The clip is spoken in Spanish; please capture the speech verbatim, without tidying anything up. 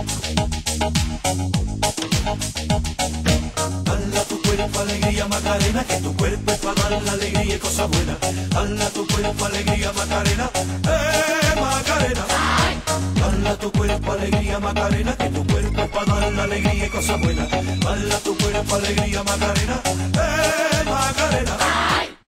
Dala tu cuerpo alegría Macarena, que tu cuerpo es para dar la alegría y cosas buenas. Dala tu cuerpo alegría Macarena, eh Macarena. Dala tu cuerpo alegría Macarena, que tu cuerpo es para dar la alegría y cosas buenas. Dala tu cuerpo alegría Macarena, eh Macarena.